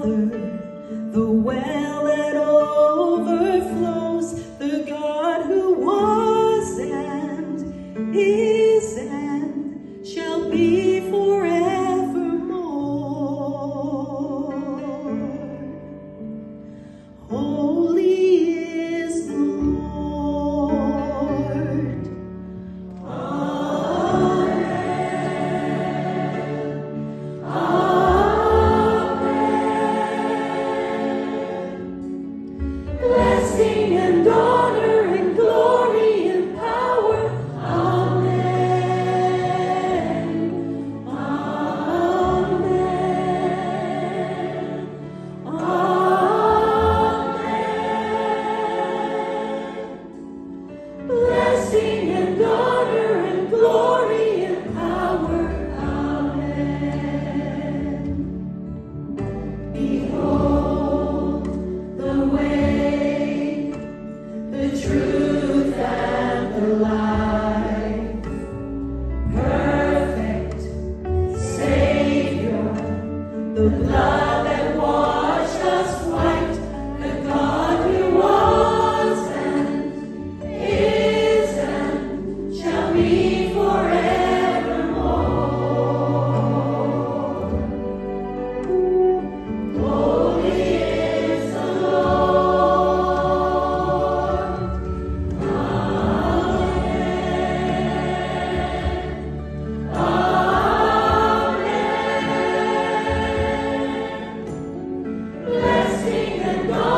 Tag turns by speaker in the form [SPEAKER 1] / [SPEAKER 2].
[SPEAKER 1] Father, the well that overflows, the God who was and is and shall be forevermore. Holy is the Lord. Amen. Amen. Blessing and honor and glory and power. Amen. Amen. Amen. Blessing and honor and glory and power. Amen. Behold the way, the truth and the life, perfect Savior, the blood that washed us white, the God who was and is and shall be forevermore. Holy is the Lord. Amen. Amen. Blessing and honor